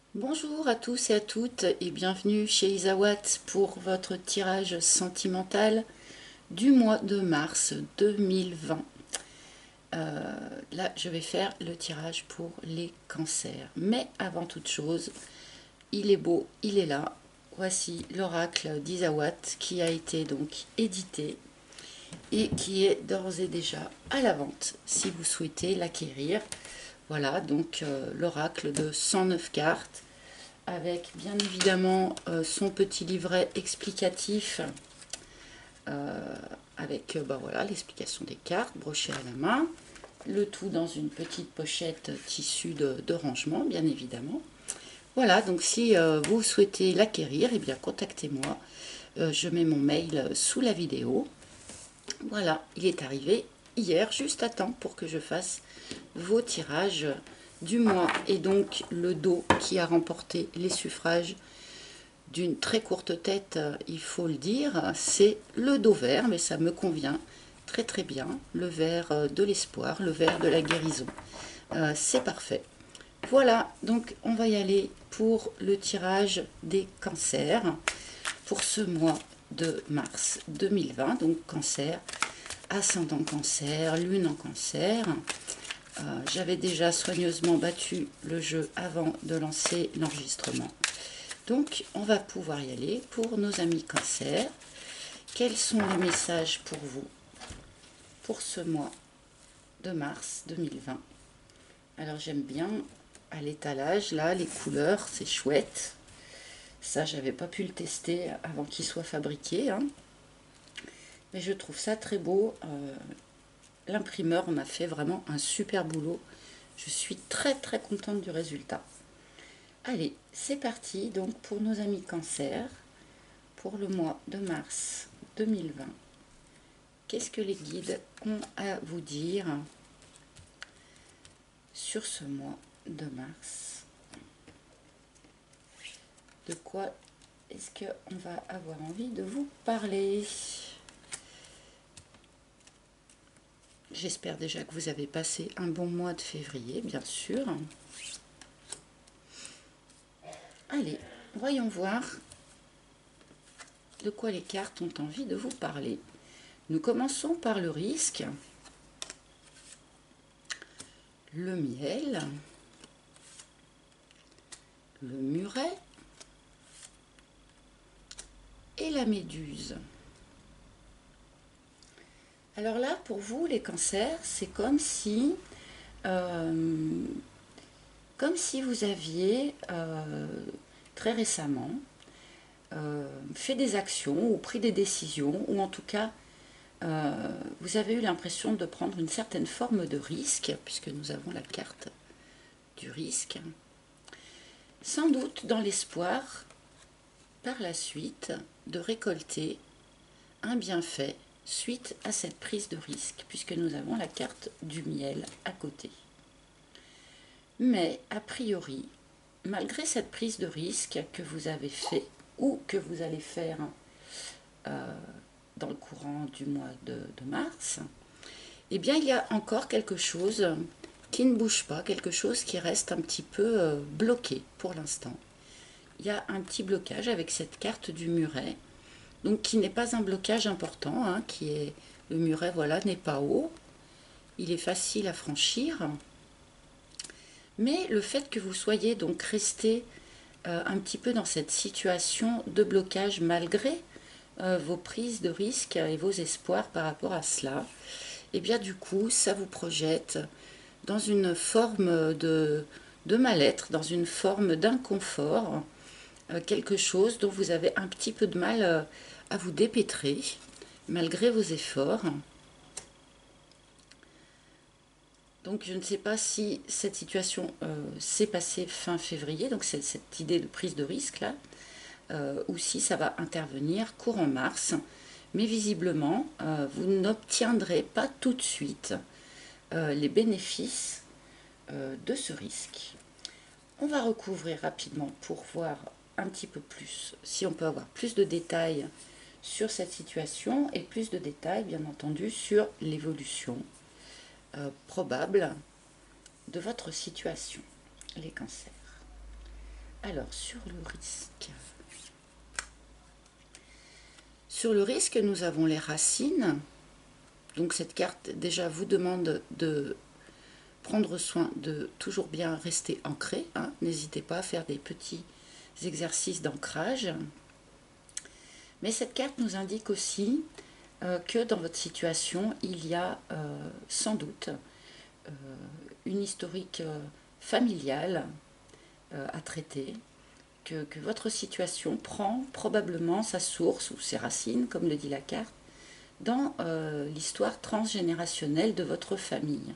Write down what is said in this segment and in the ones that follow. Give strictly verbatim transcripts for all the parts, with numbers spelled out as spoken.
Bonjour à tous et à toutes et bienvenue chez Isawat pour votre tirage sentimental du mois de mars deux mille vingt. Euh, là, je vais faire le tirage pour les cancers. Mais avant toute chose, il est beau, il est là. Voici l'oracle d'Isawat qui a été donc édité et qui est d'ores et déjà à la vente si vous souhaitez l'acquérir. Voilà donc euh, l'oracle de cent neuf cartes avec bien évidemment euh, son petit livret explicatif euh, avec euh, bah voilà, l'explication des cartes brochées à la main, le tout dans une petite pochette tissu de, de rangement bien évidemment. Voilà, donc si euh, vous souhaitez l'acquérir, eh bien contactez-moi. Euh, je mets mon mail sous la vidéo. Voilà, il est arrivé hier, juste à temps pour que je fasse vos tirages du mois. Et donc le dos qui a remporté les suffrages d'une très courte tête, il faut le dire, c'est le dos vert, mais ça me convient très très bien. Le vert de l'espoir, le vert de la guérison. Euh, c'est parfait. Voilà, donc on va y aller pour le tirage des cancers pour ce mois de mars deux mille vingt. Donc cancer, ascendant cancer, lune en cancer. Euh, J'avais déjà soigneusement battu le jeu avant de lancer l'enregistrement. Donc on va pouvoir y aller pour nos amis cancer. Quels sont les messages pour vous pour ce mois de mars deux mille vingt? Alors j'aime bien à l'étalage là les couleurs, c'est chouette. Ça j'avais pas pu le tester avant qu'il soit fabriqué, hein. Mais je trouve ça très beau. Euh, l'imprimeur m'a fait vraiment un super boulot. Je suis très très contente du résultat. Allez, c'est parti donc pour nos amis cancer pour le mois de mars deux mille vingt. Qu'est-ce que les guides ont à vous dire sur ce mois de mars? De quoi est-ce qu'on va avoir envie de vous parler? J'espère déjà que vous avez passé un bon mois de février, bien sûr. Allez, voyons voir de quoi les cartes ont envie de vous parler. Nous commençons par le risque, le miel, le muret et la méduse. Alors là, pour vous, les cancers, c'est comme si, euh, comme si vous aviez euh, très récemment euh, fait des actions ou pris des décisions, ou en tout cas, euh, vous avez eu l'impression de prendre une certaine forme de risque, puisque nous avons la carte du risque, sans doute dans l'espoir, par la suite, de récolter un bienfait suite à cette prise de risque, puisque nous avons la carte du miel à côté. Mais, a priori, malgré cette prise de risque que vous avez fait ou que vous allez faire euh, dans le courant du mois de, de mars, eh bien, il y a encore quelque chose qui ne bouge pas, quelque chose qui reste un petit peu euh, bloqué pour l'instant. Il y a un petit blocage avec cette carte du muret, donc qui n'est pas un blocage important, hein, qui est le muret, voilà, n'est pas haut, il est facile à franchir, mais le fait que vous soyez donc resté euh, un petit peu dans cette situation de blocage malgré euh, vos prises de risques et vos espoirs par rapport à cela, et eh bien du coup ça vous projette dans une forme de, de mal-être, dans une forme d'inconfort, euh, quelque chose dont vous avez un petit peu de mal euh, à vous dépêtrer malgré vos efforts. Donc je ne sais pas si cette situation euh, s'est passée fin février, donc c'est cette idée de prise de risque là, euh, ou si ça va intervenir courant mars. Mais visiblement, euh, vous n'obtiendrez pas tout de suite euh, les bénéfices euh, de ce risque. On va recouvrir rapidement pour voir un petit peu plus, si on peut avoir plus de détails sur cette situation et plus de détails bien entendu sur l'évolution euh, probable de votre situation, les cancers. Alors, sur le risque. Sur le risque, nous avons les racines. Donc cette carte déjà vous demande de prendre soin de toujours bien rester ancré. Hein. N'hésitez pas à faire des petits exercices d'ancrage. Mais cette carte nous indique aussi euh, que dans votre situation, il y a euh, sans doute euh, une historique euh, familiale euh, à traiter, que, que votre situation prend probablement sa source ou ses racines, comme le dit la carte, dans euh, l'histoire transgénérationnelle de votre famille.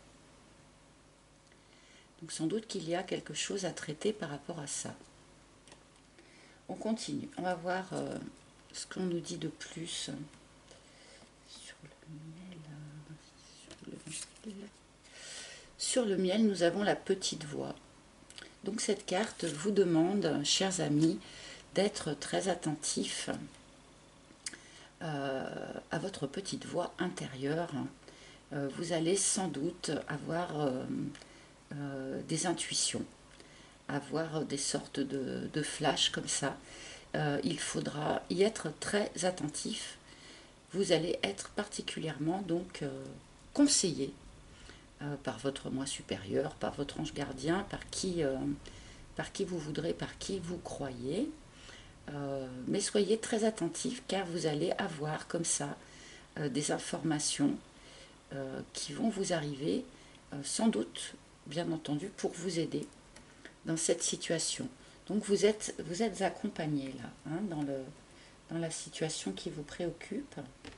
Donc sans doute qu'il y a quelque chose à traiter par rapport à ça. On continue. On va voir euh, ce qu'on nous dit de plus sur le miel. Sur le miel. Sur le miel, nous avons la petite voix. Donc cette carte vous demande, chers amis, d'être très attentifs euh, à votre petite voix intérieure. Euh, vous allez sans doute avoir euh, euh, des intuitions, avoir des sortes de, de flashs comme ça. Euh, il faudra y être très attentif. Vous allez être particulièrement donc euh, conseillé euh, par votre moi supérieur, par votre ange gardien, par qui, euh, par qui vous voudrez, par qui vous croyez. Euh, mais soyez très attentifs car vous allez avoir comme ça euh, des informations euh, qui vont vous arriver euh, sans doute, bien entendu, pour vous aider dans cette situation. Donc vous êtes, vous êtes accompagné là, hein, dans, le, dans la situation qui vous préoccupe.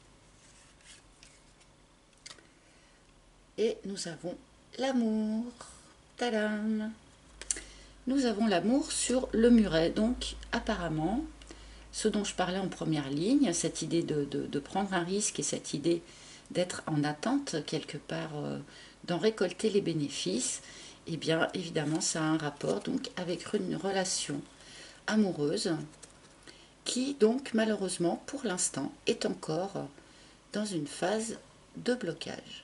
Et nous avons l'amour. Tadam! Nous avons l'amour sur le muret. Donc apparemment, ce dont je parlais en première ligne, cette idée de, de, de prendre un risque et cette idée d'être en attente quelque part, euh, d'en récolter les bénéfices, et eh bien évidemment ça a un rapport donc avec une relation amoureuse qui donc malheureusement pour l'instant est encore dans une phase de blocage.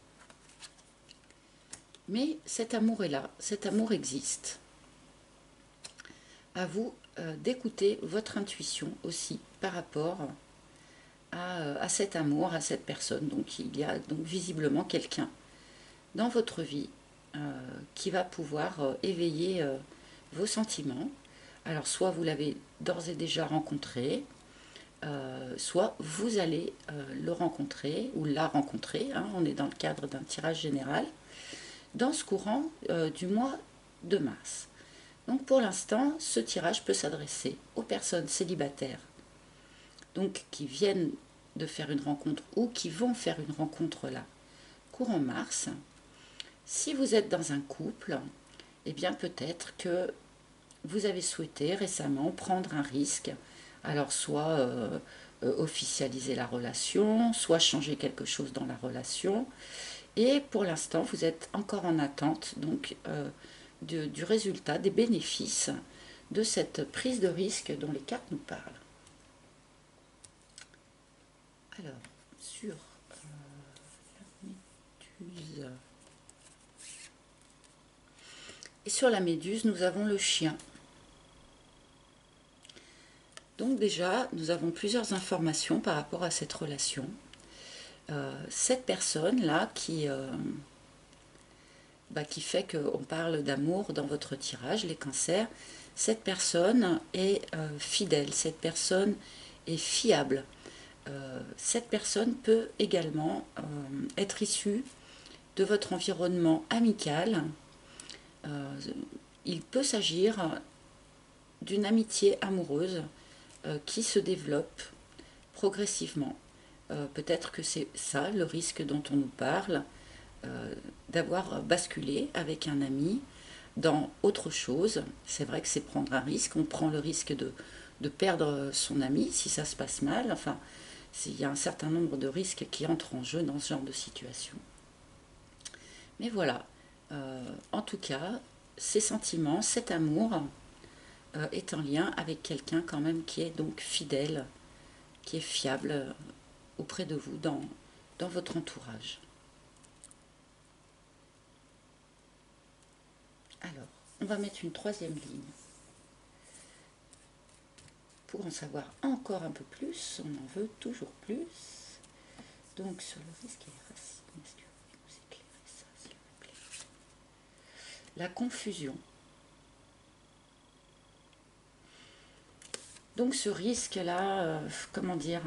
Mais cet amour est là, cet amour existe. À vous euh, d'écouter votre intuition aussi par rapport à, à cet amour, à cette personne. Donc il y a donc visiblement quelqu'un dans votre vie euh, qui va pouvoir euh, éveiller euh, vos sentiments. Alors soit vous l'avez d'ores et déjà rencontré, euh, soit vous allez euh, le rencontrer ou la rencontrer, hein, on est dans le cadre d'un tirage général, dans ce courant euh, du mois de mars. Donc pour l'instant, ce tirage peut s'adresser aux personnes célibataires donc qui viennent de faire une rencontre ou qui vont faire une rencontre là, courant mars. Si vous êtes dans un couple, eh bien peut-être que vous avez souhaité récemment prendre un risque, alors soit euh, euh, officialiser la relation, soit changer quelque chose dans la relation, et pour l'instant vous êtes encore en attente donc euh, de, du résultat, des bénéfices de cette prise de risque dont les cartes nous parlent. Alors, sur euh, la méduse. Et sur la méduse, nous avons le chien. Donc déjà, nous avons plusieurs informations par rapport à cette relation. Euh, cette personne-là qui, euh, bah, qui fait qu'on parle d'amour dans votre tirage, les cancers, cette personne est euh, fidèle, cette personne est fiable. Euh, cette personne peut également euh, être issue de votre environnement amical. Euh, il peut s'agir d'une amitié amoureuse euh, qui se développe progressivement. Euh, peut-être que c'est ça le risque dont on nous parle, euh, d'avoir basculé avec un ami dans autre chose. C'est vrai que c'est prendre un risque, on prend le risque de, de perdre son ami si ça se passe mal. Enfin, il y a un certain nombre de risques qui entrent en jeu dans ce genre de situation. Mais voilà, euh, en tout cas, ces sentiments, cet amour euh, est en lien avec quelqu'un quand même qui est donc fidèle, qui est fiable euh, auprès de vous dans, dans votre entourage. Alors, on va mettre une troisième ligne. pour en savoir encore un peu plus, on en veut toujours plus. Donc sur le risque et les racines, est-ce que vous pouvez nous éclairer ça, s'il vous plaît? La confusion. Donc ce risque-là, euh, comment dire,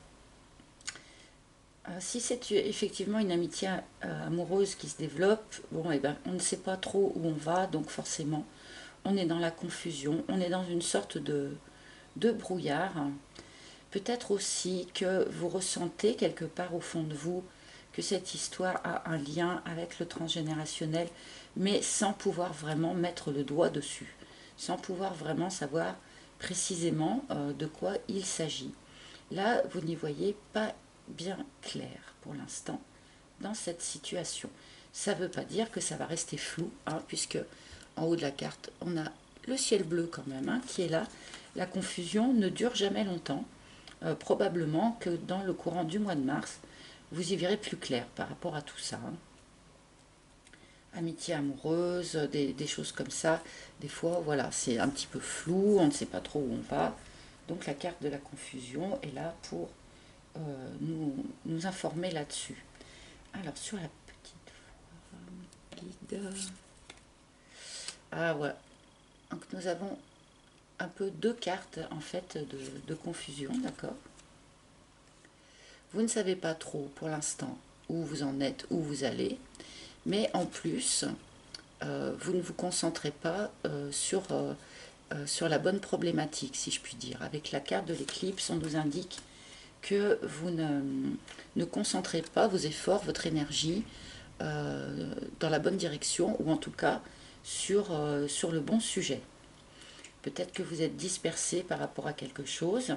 euh, si c'est effectivement une amitié euh, amoureuse qui se développe, bon, eh ben, on ne sait pas trop où on va, donc forcément, on est dans la confusion, on est dans une sorte de, de brouillard. Peut-être aussi que vous ressentez quelque part au fond de vous que cette histoire a un lien avec le transgénérationnel, mais sans pouvoir vraiment mettre le doigt dessus, sans pouvoir vraiment savoir précisément euh, de quoi il s'agit. Là, vous n'y voyez pas bien clair pour l'instant dans cette situation. Ça ne veut pas dire que ça va rester flou, hein, puisque en haut de la carte, on a le ciel bleu quand même, hein, qui est là. La confusion ne dure jamais longtemps. Euh, probablement que dans le courant du mois de mars, vous y verrez plus clair par rapport à tout ça. Hein. Amitié amoureuse, des, des choses comme ça. Des fois, voilà, c'est un petit peu flou, on ne sait pas trop où on va. Donc la carte de la confusion est là pour euh, nous, nous informer là-dessus. Alors sur la petite voix guide. Ah ouais. Donc nous avons un peu deux cartes en fait de, de confusion, d'accord? Vous ne savez pas trop pour l'instant où vous en êtes, où vous allez, mais en plus, euh, vous ne vous concentrez pas euh, sur, euh, euh, sur la bonne problématique, si je puis dire. Avec la carte de l'éclipse, on nous indique que vous ne, ne concentrez pas vos efforts, votre énergie euh, dans la bonne direction, ou en tout cas sur, euh, sur le bon sujet. Peut-être que vous êtes dispersé par rapport à quelque chose.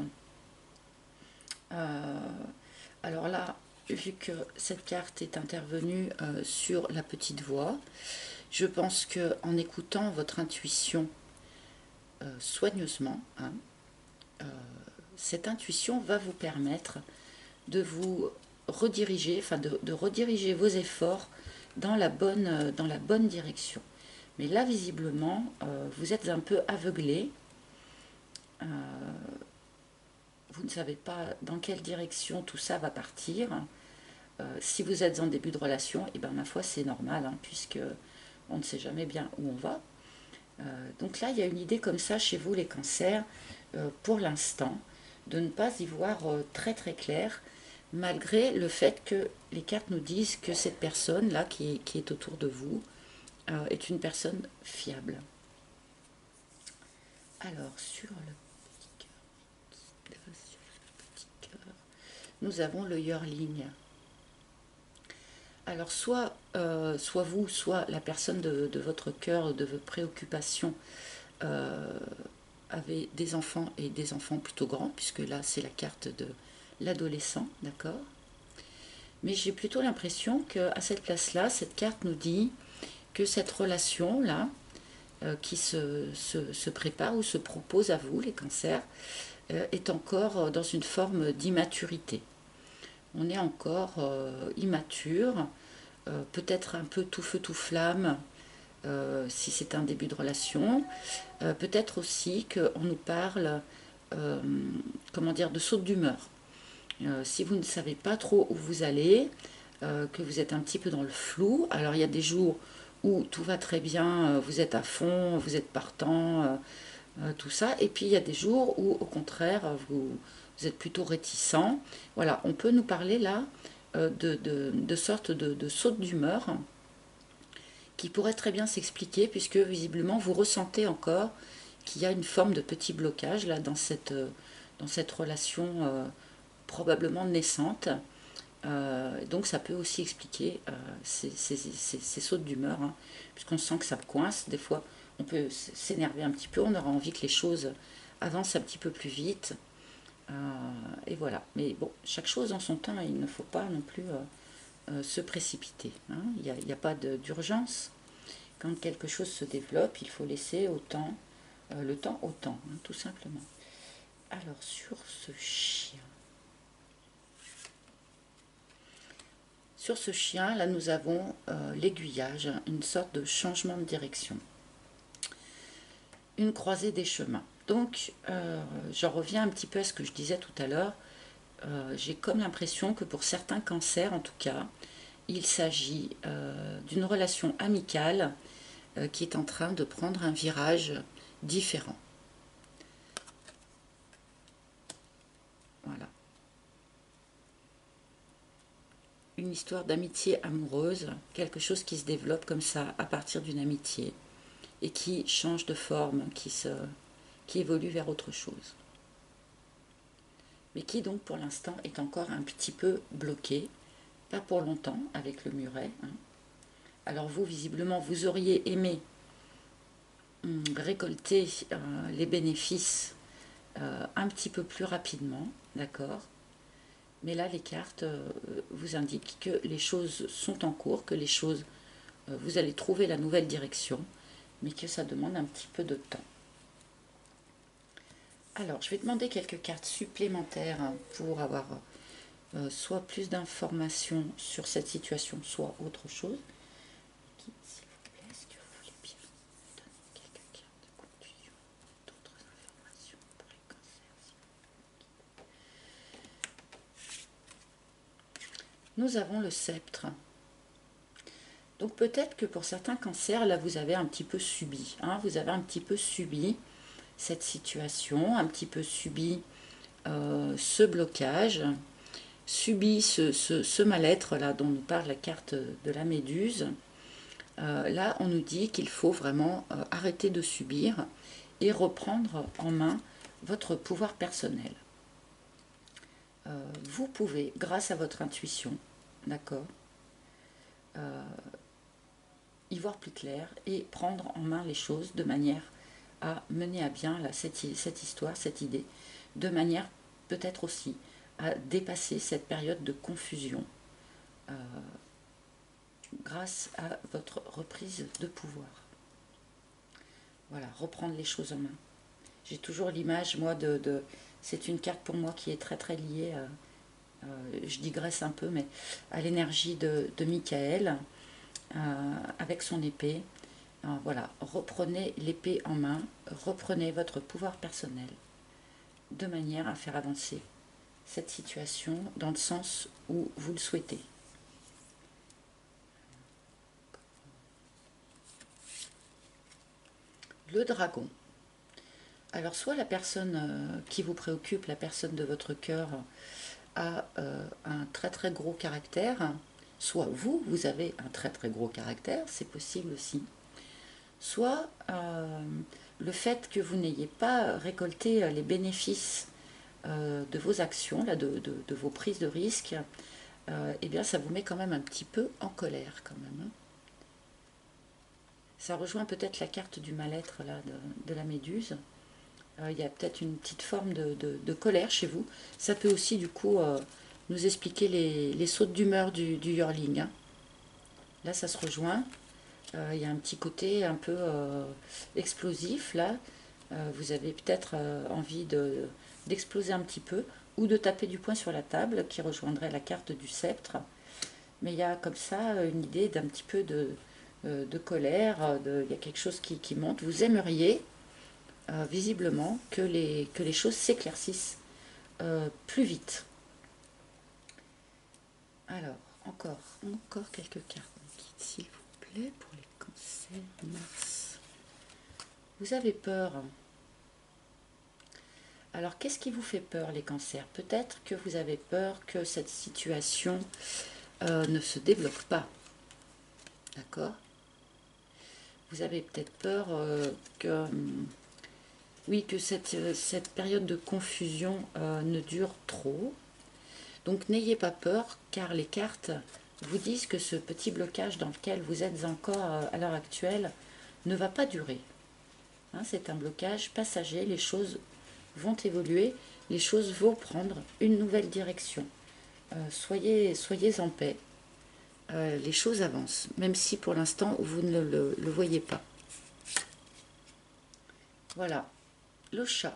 Euh, alors là, vu que cette carte est intervenue euh, sur la petite voix, je pense que en écoutant votre intuition euh, soigneusement, hein, euh, cette intuition va vous permettre de vous rediriger, enfin de, de rediriger vos efforts dans la bonne, dans la bonne direction. Mais là, visiblement, euh, vous êtes un peu aveuglé. Euh, vous ne savez pas dans quelle direction tout ça va partir. Euh, si vous êtes en début de relation, et eh ben ma foi, c'est normal, hein, puisque on ne sait jamais bien où on va. Euh, donc là, il y a une idée comme ça chez vous, les cancers, euh, pour l'instant, de ne pas y voir euh, très très clair, malgré le fait que les cartes nous disent que cette personne-là qui, qui est autour de vous euh, est une personne fiable. Alors, sur le petit cœur, sur le petit cœur, nous avons le yearling. Alors, soit, euh, soit vous, soit la personne de, de votre cœur, de vos préoccupations, euh, avez des enfants et des enfants plutôt grands, puisque là, c'est la carte de l'adolescent, d'accord? Mais j'ai plutôt l'impression qu'à cette place-là, cette carte nous dit que cette relation-là, euh, qui se, se, se prépare ou se propose à vous, les cancers, euh, est encore dans une forme d'immaturité. On est encore euh, immature, euh, peut-être un peu tout feu tout flamme, euh, si c'est un début de relation. Euh, peut-être aussi qu'on nous parle, euh, comment dire, de saute d'humeur. Euh, si vous ne savez pas trop où vous allez, euh, que vous êtes un petit peu dans le flou, alors il y a des jours où tout va très bien, euh, vous êtes à fond, vous êtes partant, euh, euh, tout ça, et puis il y a des jours où au contraire vous, vous êtes plutôt réticent. Voilà, on peut nous parler là euh, de, de, de sorte de, de saute d'humeur qui pourrait très bien s'expliquer puisque visiblement vous ressentez encore qu'il y a une forme de petit blocage là dans cette, dans cette relation euh, probablement naissante. Euh, donc ça peut aussi expliquer euh, ces, ces, ces, ces sautes d'humeur, hein, puisqu'on sent que ça coince. Des fois, on peut s'énerver un petit peu, on aura envie que les choses avancent un petit peu plus vite. Euh, et voilà. Mais bon, chaque chose en son temps, il ne faut pas non plus euh, euh, se précipiter. Hein. Il n'y a, il y a pas d'urgence. Quand quelque chose se développe, il faut laisser au temps, euh, le temps au temps, hein, tout simplement. Alors, sur ce chien. Sur ce chien, là, nous avons euh, l'aiguillage, une sorte de changement de direction. Une croisée des chemins. Donc, euh, j'en reviens un petit peu à ce que je disais tout à l'heure. Euh, j'ai comme l'impression que pour certains cancers, en tout cas, il s'agit euh, d'une relation amicale euh, qui est en train de prendre un virage différent. Voilà. Une histoire d'amitié amoureuse, quelque chose qui se développe comme ça à partir d'une amitié et qui change de forme, qui, se, qui évolue vers autre chose. Mais qui donc pour l'instant est encore un petit peu bloqué, pas pour longtemps avec le muret. Hein. Alors vous, visiblement, vous auriez aimé hum, récolter euh, les bénéfices euh, un petit peu plus rapidement, d'accord. Mais là, les cartes euh, vous indiquent que les choses sont en cours, que les choses, euh, vous allez trouver la nouvelle direction, mais que ça demande un petit peu de temps. Alors, je vais demander quelques cartes supplémentaires pour avoir euh, soit plus d'informations sur cette situation, soit autre chose. Qui, s'il vous plaît, est-ce que vous voulez bien me donner quelques cartes de conclusion, d'autres informations pour les cancers? Nous avons le sceptre. Donc peut-être que pour certains cancers, là vous avez un petit peu subi, hein, vous avez un petit peu subi cette situation, un petit peu subi euh, ce blocage, subi ce, ce, ce mal-être là dont nous parle la carte de la Méduse. Euh, là on nous dit qu'il faut vraiment euh, arrêter de subir et reprendre en main votre pouvoir personnel. Euh, vous pouvez, grâce à votre intuition, d'accord, euh, y voir plus clair et prendre en main les choses de manière à mener à bien là, cette, cette histoire, cette idée, de manière peut-être aussi à dépasser cette période de confusion euh, grâce à votre reprise de pouvoir. Voilà, reprendre les choses en main. J'ai toujours l'image, moi, de, de... C'est une carte pour moi qui est très très liée, à, euh, je digresse un peu, mais à l'énergie de, de Michael, euh, avec son épée. Alors, voilà, reprenez l'épée en main, reprenez votre pouvoir personnel, de manière à faire avancer cette situation dans le sens où vous le souhaitez. Le dragon. Alors soit la personne euh, qui vous préoccupe, la personne de votre cœur, a euh, un très très gros caractère, soit vous, vous avez un très très gros caractère, c'est possible aussi. Soit euh, le fait que vous n'ayez pas récolté les bénéfices euh, de vos actions, là, de, de, de vos prises de risques, euh, eh bien ça vous met quand même un petit peu en colère quand même. Hein. Ça rejoint peut-être la carte du mal-être là, de, de la Méduse. Euh, il y a peut-être une petite forme de, de, de colère chez vous. Ça peut aussi du coup euh, nous expliquer les, les sautes d'humeur du, du yearling. Hein. Là ça se rejoint. Euh, il y a un petit côté un peu euh, explosif là. Euh, vous avez peut-être euh, envie de, d'exploser un petit peu ou de taper du poing sur la table qui rejoindrait la carte du sceptre. Mais il y a comme ça une idée d'un petit peu de, euh, de colère, de, il y a quelque chose qui, qui monte. Vous aimeriez euh, visiblement que les, que les choses s'éclaircissent euh, plus vite. Alors, encore, encore quelques cartes, s'il vous plaît, pour les cancers Mars. Vous avez peur. Alors, qu'est-ce qui vous fait peur, les cancers? Peut-être que vous avez peur que cette situation euh, ne se débloque pas. D'accord? Vous avez peut-être peur euh, que, oui, que cette, cette période de confusion euh, ne dure trop. Donc, n'ayez pas peur, car les cartes vous disent que ce petit blocage dans lequel vous êtes encore euh, à l'heure actuelle ne va pas durer. Hein, c'est un blocage passager, les choses vont évoluer, les choses vont prendre une nouvelle direction. Euh, soyez, soyez en paix, euh, les choses avancent, même si pour l'instant vous ne le, le voyez pas. Voilà, le chat.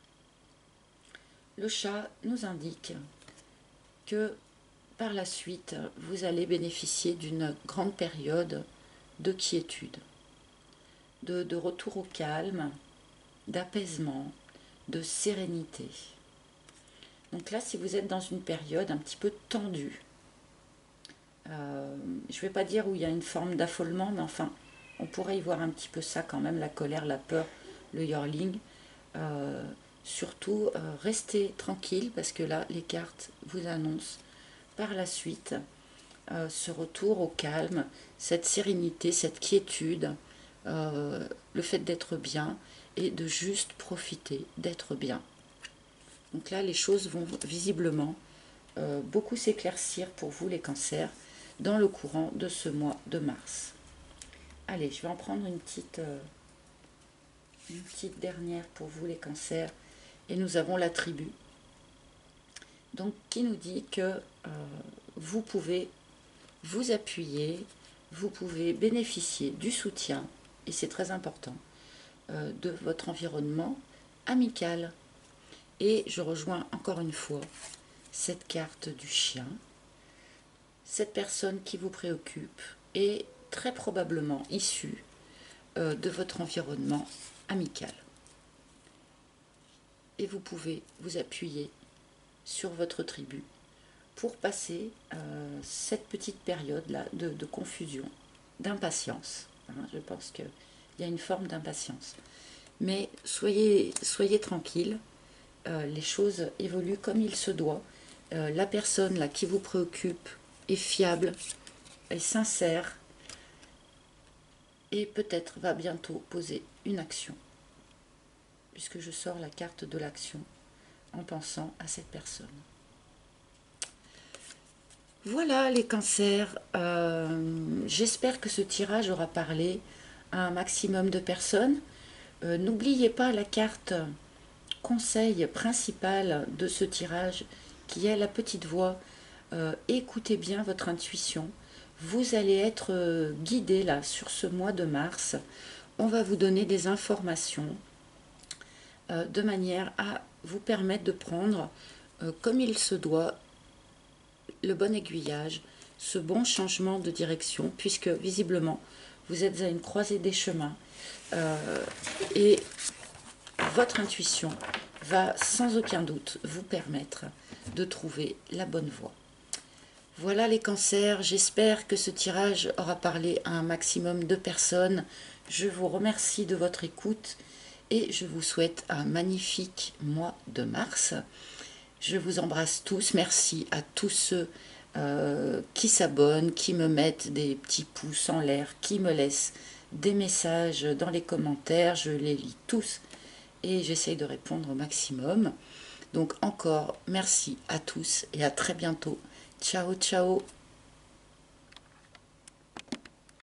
Le chat nous indique que par la suite, vous allez bénéficier d'une grande période de quiétude, de, de retour au calme, d'apaisement, de sérénité. Donc là, si vous êtes dans une période un petit peu tendue, euh, je ne vais pas dire où il y a une forme d'affolement, mais enfin, on pourrait y voir un petit peu ça quand même, la colère, la peur, le yearling. Euh, surtout, euh, restez tranquille parce que là, les cartes vous annoncent par la suite euh, ce retour au calme, cette sérénité, cette quiétude, euh, le fait d'être bien et de juste profiter d'être bien. Donc là, les choses vont visiblement euh, beaucoup s'éclaircir pour vous les cancers dans le courant de ce mois de mars. Allez, je vais en prendre une petite, euh, une petite dernière pour vous les cancers. Et nous avons la tribu. Donc qui nous dit que euh, vous pouvez vous appuyer, vous pouvez bénéficier du soutien, et c'est très important, euh, de votre environnement amical. Et je rejoins encore une fois cette carte du chien. Cette personne qui vous préoccupe est très probablement issue euh, de votre environnement amical. Et vous pouvez vous appuyer sur votre tribu pour passer euh, cette petite période-là de, de confusion, d'impatience. Hein, je pense qu'il y a une forme d'impatience. Mais soyez, soyez tranquille, euh, les choses évoluent comme il se doit. Euh, la personne là, qui vous préoccupe est fiable, est sincère et peut-être va bientôt poser une action. Puisque je sors la carte de l'action en pensant à cette personne. Voilà les cancers, euh, j'espère que ce tirage aura parlé à un maximum de personnes. Euh, N'oubliez pas la carte conseil principal de ce tirage qui est la petite voix. Euh, écoutez bien votre intuition. Vous allez être euh, guidé là sur ce mois de mars. On va vous donner des informations euh, de manière à vous permettre de prendre euh, comme il se doit le bon aiguillage, ce bon changement de direction, puisque visiblement vous êtes à une croisée des chemins euh, et votre intuition va sans aucun doute vous permettre de trouver la bonne voie. Voilà les cancers, j'espère que ce tirage aura parlé à un maximum de personnes. Je vous remercie de votre écoute et je vous souhaite un magnifique mois de mars. Je vous embrasse tous, merci à tous ceux euh, qui s'abonnent, qui me mettent des petits pouces en l'air, qui me laissent des messages dans les commentaires, je les lis tous et j'essaye de répondre au maximum. Donc encore merci à tous et à très bientôt. Ciao, ciao.